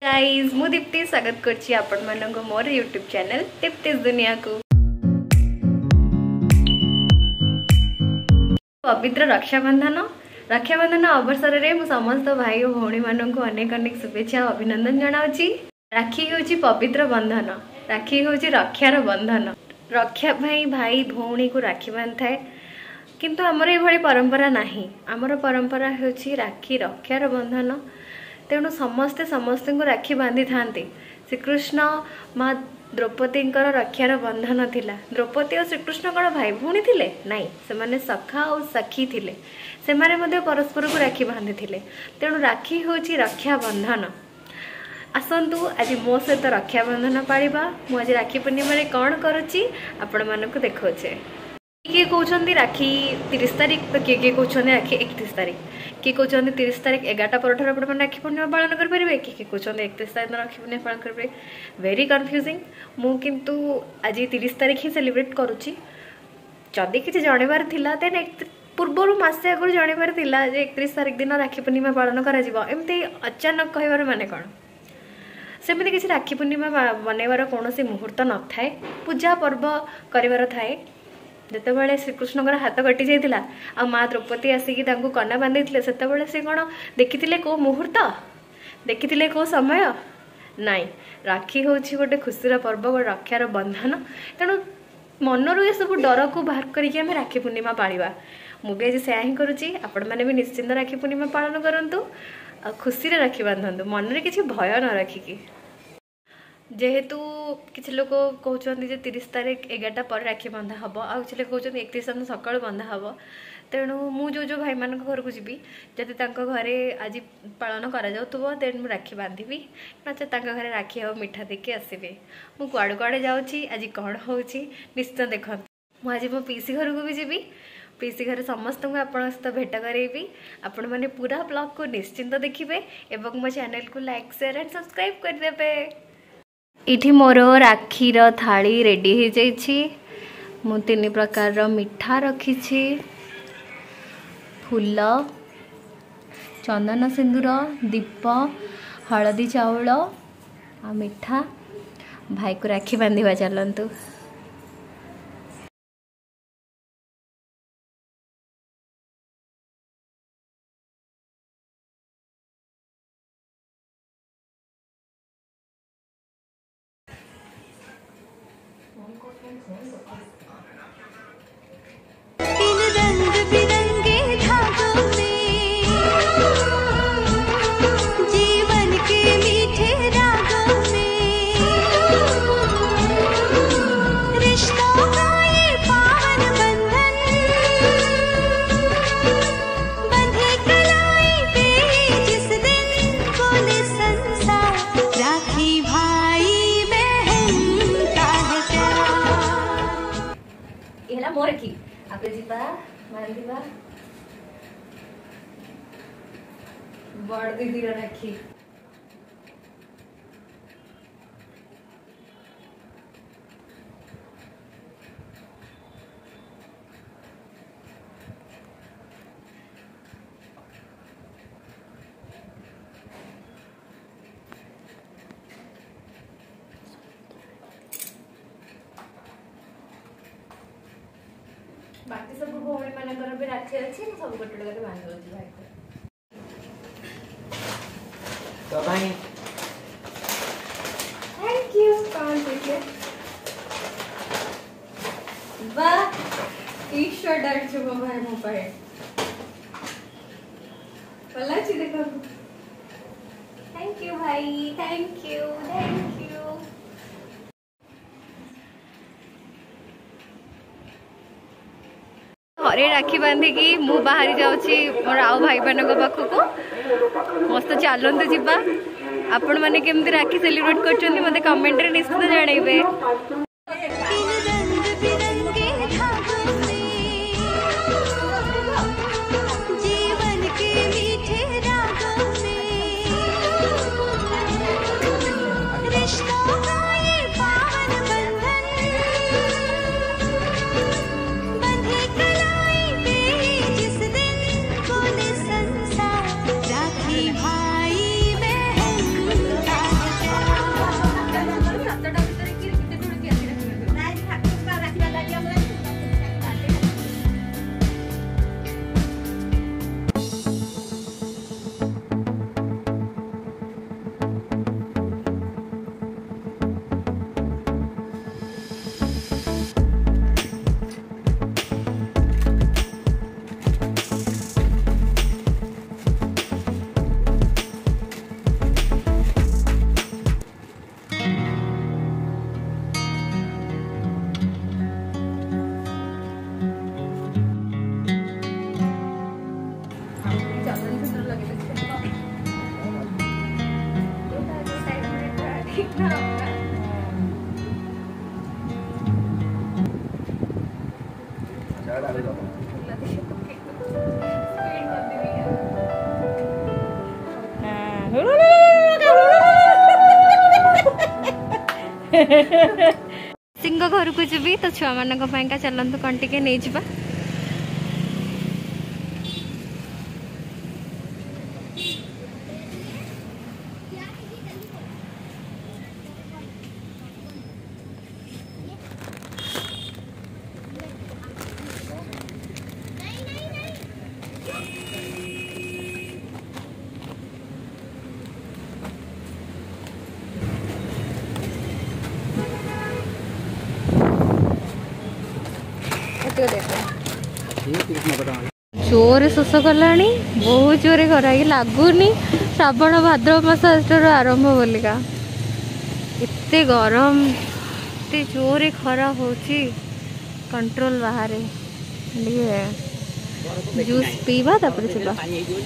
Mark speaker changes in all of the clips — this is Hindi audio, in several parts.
Speaker 1: गाइस मु दीप्ति स्वागत करछि आपण मानको मोर यूट्यूब चैनल दीप्तिस दुनिया को। पवित्र रक्षाबंधन अवसर रे मु समस्त भाई और भौणी मानको अनेक अनेक शुभेच्छा और अभिनंदन जनाउछि। राखी होछि पवित्र बंधन, राखी होछि रक्षार बंधन। रक्षा भाई भौणी को राखी बांधे किंतु आमर ये परंपरा नहीं। आमर परंपरा होछि राखी रक्षार बंधन। तेणु समस्ते समस्त को राखी बांधि था। श्रीकृष्ण माँ द्रौपदी रक्षार बंधन थिला। द्रौपदी और श्रीकृष्ण कौन भाई भौणी थिले? नहीं, से सखा और सखी थिले। से माने परस्पर को राखी बांधि थिले। तेणु राखी होछि रक्षा बंधन। आसतु आज मो सहित रक्षा बंधन पालिबा। मु आज राखी पूर्णिमा रे कौन करुछि आपण मानक देखौछे। किए कहते राखी 30 तारीख, तो किए कहते राखी 31 तारीख, किए कहते 30 तारीख 11टा पर राखी पूर्णिमा पालन करेंगे, किए कहते 31 तारीख राखी पूर्णिमा पालन करेंगे। Very confusing. मु किंतु आज 30 तारीख ही सेलिब्रेट करुच्ची। जदि किसी जनबार थिला देन पूर्व मसे आगुरी जनबार थिला जे 31 तारीख दिन राखी पूर्णिमा पालन करा एमती अचानक कहबार माने कौन? सेमती किसी राखी पूर्णिमा बनैबार कौन मुहूर्त न थाए। पूजा पर्व कर थाए। जितेबाला श्रीकृष्ण हाथ कटि जाइला आ माँ द्रौपदी आसिकी कना बांधे से कौन देखी कौ मुहूर्त, देखी कौ समय? नाई, राखी हूँ गोटे खुशीर पर्व, गोटे रक्षार बंधन। तेणु मनरू ये सब डर को बाहर करके आम राखी पूर्णिमा पालिबा। मुझे आज से ही करुच्ची। आपण मैंने भी निश्चिंत राखी पूर्णिमा पालन करूँ, खुशी राखी बांधतु, मन में किसी भय न रखिकी। जेहेतु किसी लोग कहते 30 तारीख 11टा पर राखी बंधा हम, आ किसी लोग कहते 31 दिन सकाल बंधा हम। तेणु मुझे भाई मान घर को जी जदि घरे आज पालन कर देन मु राखी बांधि नचे घरे राखी हम मिठा देखी आसबि। मु कुआड़े कुआड़े जाऊँगी आज कौन हो निश्चित देखते। मुझे मो पीसी घर को भी जी। पीसी घर समस्त को आपण सहित भेट करेबी। आपण मैंने पूरा ब्लॉग को निश्चिंत देखिए और मो चैनल को लाइक शेयर एंड सब्सक्राइब करदे। इठी मोर राखीर थाली रेडी हो जाइछि। मु 3 प्रकार मिठा रखी, फूल, चंदन सिंदूर, दीप, हलदी चाउल आ मिठा। भाई को राखी बांधिबा चलंतु।
Speaker 2: इन रंग बिरंगे धागों में जीवन के मीठे रागों में रिश्तों का ये पावन बंधन बंधे कलाई पे जिस दिन बोले संसार राखी भाई बहन का है प्यार।
Speaker 1: एला मोर की आपे जीवा मांदिबा बड़ दीदी राखी। बाकी सब भौणी मानकर भी राखी अच्छी, सब गोटे गोटे बांध दउछि भाई को।
Speaker 3: तो भाई
Speaker 1: थैंक यू। कौन देखिए वाह टी-शर्ट डाल छो भाई मो पाए भला छी देखो। थैंक यू भाई, थैंक यू, थैंक यू। घरे राखी बांधिकी मु बाहरी जाऊँगी मोर आउ भाई मान पाखक। मस्त चलते जीवा। आपण मैंने केमती राखी सेलिब्रेट कर मत कमेंट रे निश्चित जनइबे।
Speaker 2: जीवन के मीठे रागों में रिश्तों का ये पावन बंधन बंधे कलाई पे जिस दिन बोले संसार राखी भाई बहन का
Speaker 1: सिंह घर को जी तो छुआ मान चलतु कौन टे नहीं जा जोर शोष कला बहुत जोरे खरा लगुनि श्रावण भाद्रव मास आरंभ बोलिका एते गरम एते जोरे खरा होची कंट्रोल बाहर जूस पीवा तापर चला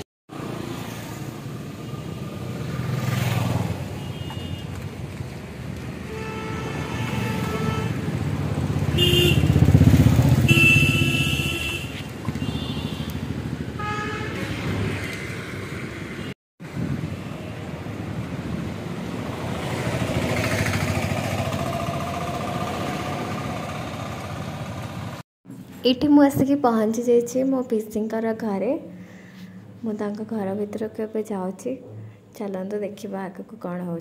Speaker 1: इटी मु आसिक पहुँची जाइए मो पिसींकर घरे मु घर भीतर के जाऊँगी चलते देखा आग को कौन हो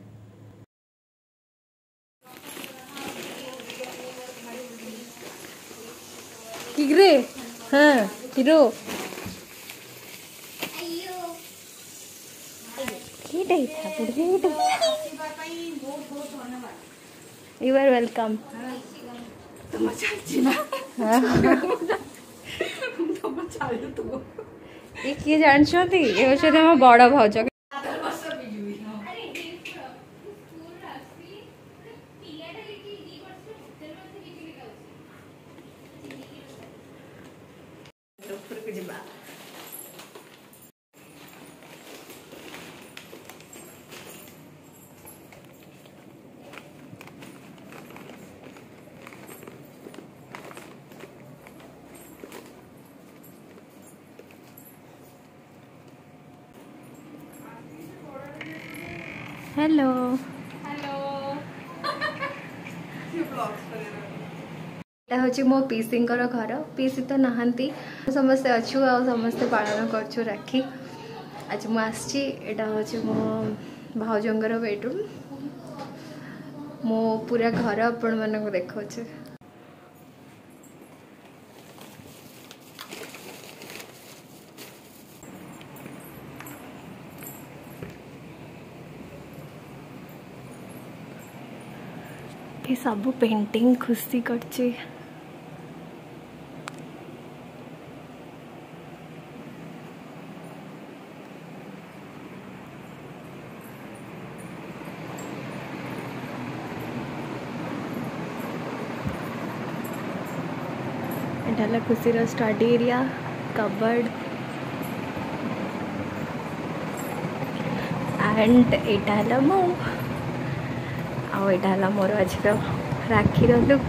Speaker 1: किग्रे हाँ हिरो यू आर वेलकम ये किए जानते ये हूँ आम बड़ भाज हेलो हूँ मो पीसींकर घर पीसी तो नहांती समस्ते अच्छु आ समस्ते पालन करछु राखी आज मुझे हूँ मो भाउजंगर बेडरूम मो पूरा घर आपण मानक देखा ये सब पेंटिंग खुशी करची एटा खुशी स्टडी एरिया कबर्ड एंड एटा मो आईटा मोर आज राखी लुक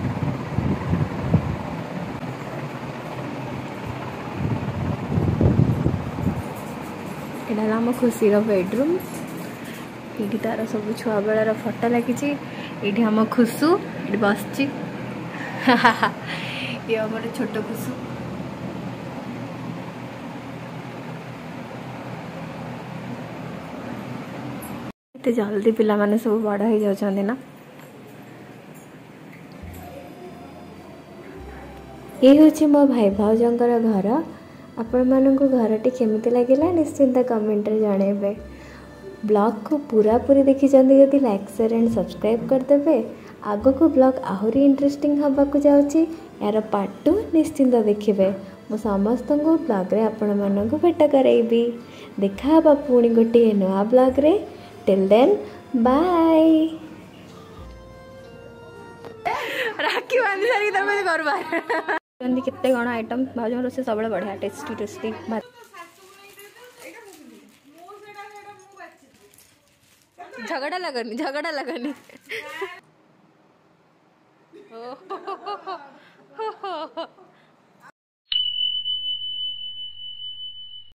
Speaker 1: यहाँ आम खुशी बेडरूम ये तार सब छुआ बेलार फोटो लगी ये आम खुशु ये बस ये आम छोट खुशु एते जल्दी पिला माने सब बड़ हो जाउछन्ती ना ये हूँ मो भाई भाउजंकर घर आपण मानक घरटी केमिति लगिला निश्चिंत कमेंट रे जणेबे ब्लॉग को पूरा पूरी देखी जदि लाइक शेयर एंड सब्सक्राइब करदेवे आग को ब्लॉग आहरी इंटरेस्टिंग हवा को जाउची यार पार्ट 2 निश्चिंत देखिए मो समस्त को ब्लॉग रे आपण मानक भेट करैबी देखा बा पुणी गोटे नया ब्लॉग रे टिल देन बाय राखी बांधी सारी तमे घर बाहर केते गण आइटम भाजन रोसे सब बढ़िया टेस्टी टेस्टी झगड़ा लगनी